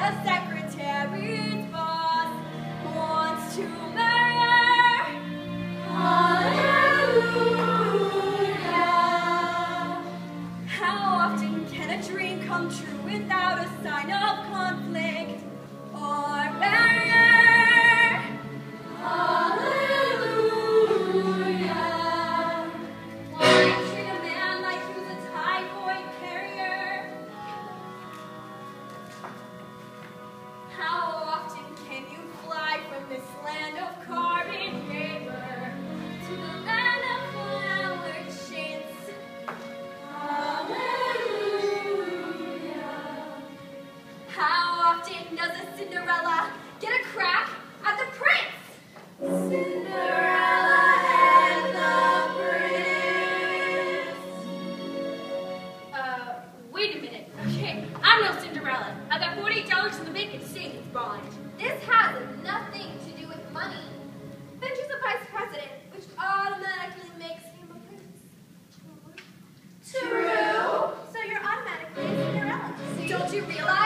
the secretary's boss wants to marry her. Hallelujah. How often can a dream come true without a sign of conflict or barrier? Hallelujah. Why treat a man like he was a typhoid carrier? How often can you fly from this land of carbon paper to the land of flowered chintz? Hallelujah. How often does a Cinderella get a crack at the prince? Cinderella and the prince. Wait a minute. Okay, I'm no Cinderella. I got $48 in the bank and savings bond. This has nothing to do with money. Finch is a vice president, which automatically makes him a prince. True. So you're automatically a Cinderella. Don't you realize?